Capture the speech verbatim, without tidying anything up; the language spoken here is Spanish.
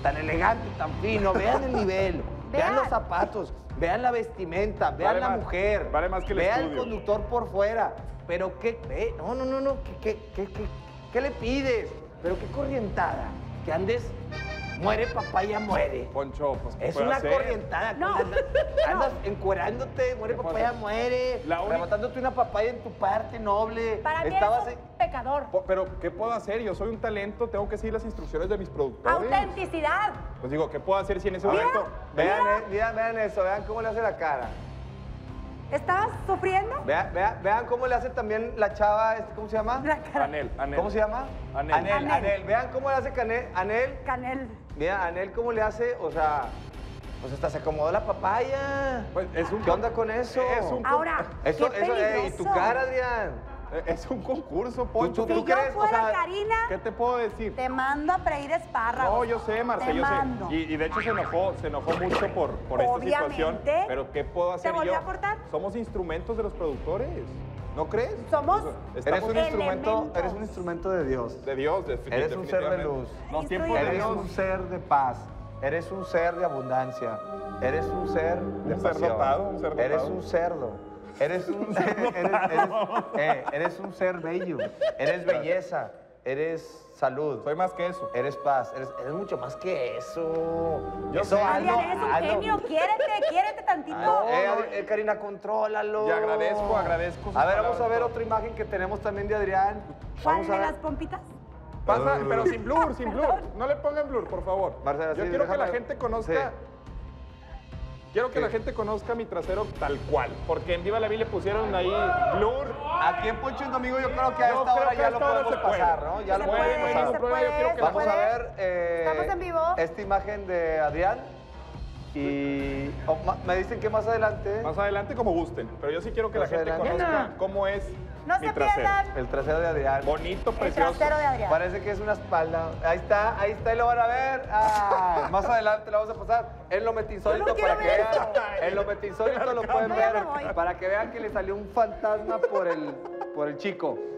tan elegante, tan fino. Vean el nivel, vean, Vean. los zapatos, vean la vestimenta, vean Vale la más- mujer. vale más que el vean estudio. el conductor por fuera. Pero qué, ve, no, no, no, no, ¿qué, qué, qué, qué, qué le pides? Pero qué corrientada, que andes, muere papaya, muere. Poncho, pues, ¿qué Es puedo una hacer? corrientada. No. Andas, andas encuerándote, muere ¿Qué papaya, pasa? muere. La única- Arrebatándote una papaya en tu parte noble. Para mí Estabas eres en- un pecador. Po- Pero, ¿qué puedo hacer? Yo soy un talento, tengo que seguir las instrucciones de mis productores. Autenticidad. Pues digo, ¿qué puedo hacer si en ese Mira. momento... Vean, eh, vean, vean eso, vean cómo le hace la cara. ¿Estabas sufriendo? Vean, vean, vean cómo le hace también la chava, este, ¿cómo se llama? La cara. Anel, Anel. ¿Cómo se llama? Anel. Anel, Anel. Anel. Vean cómo le hace Canel, Anel. Canel. Mira, Anel cómo le hace, o sea, pues hasta se acomodó la papaya. Pues, es un ¿Qué onda con eso? Es un, Ahora, Eso, qué eso, eh, y peligroso. tu cara, Adrián. es un concurso, Poncho. tú- Si tú yo crees? O fuera sea, Karina, ¿Qué te puedo decir? te mando a freír espárragos. No, yo sé, Marce, Te yo mando. sé. Y, y de hecho se enojó, se enojó mucho por, por esta situación. Obviamente. Pero ¿qué puedo hacer volvió yo? a cortar? Somos instrumentos de los productores. ¿No crees? Somos Eres Estamos un instrumento, elementos. eres un instrumento de Dios. de Dios, de, Eres un ser de luz. Los tiempos de Eres Dios. un ser de paz. Eres un ser de abundancia. Eres un ser de Un ser pasión. dotado, un ser dotado. Eres un cerdo. Eres un, eres, eres- eh, eres un ser bello. Eres belleza. Eres salud. Soy más que eso. Eres paz. Eres, eres mucho más que eso. Yo eso sé. Adrián, eres un hazlo. genio. Quiérete, quiérete tantito. Ah, eh, Adri- eh, Karina, contrólalo. Y agradezco, agradezco sus A ver, vamos palabras. a ver otra imagen que tenemos también de Adrián. ¿Cuál Vamos a de ver. las pompitas? Pasa, pero sin blur, sin blur. No le pongan blur, por favor. Marcela, Yo sí, quiero que déjame- la gente conozca. sí. Quiero que Sí. la gente conozca mi trasero tal cual. Porque en Viva la Vida le pusieron ahí blur. Aquí en Poncho en Domingo yo creo que a Yo esta creo hora que ya a lo esta hora podemos se puede. pasar, ¿no? Ya Se lo puede, podemos no hay pasar. ningún se problema, yo quiero puede, que se Vamos a puede. ver eh, Estamos en vivo. esta imagen de Adrián y oh, ma- me dicen que más adelante Más adelante como gusten. Pero yo sí quiero que la Más gente adelante. conozca cómo es No mi se trasero. pierdan el trasero de Adrián. Bonito, el precioso. trasero de Adrián. Parece que es una espalda. Ahí está, ahí está y lo van a ver. Ah, más adelante lo vamos a pasar. En lo metinsólito Yo no quiero para que ver vean. eso. En lo metinsólito lo pueden Yo ya ver me voy. para que vean que le salió un fantasma por el por el chico.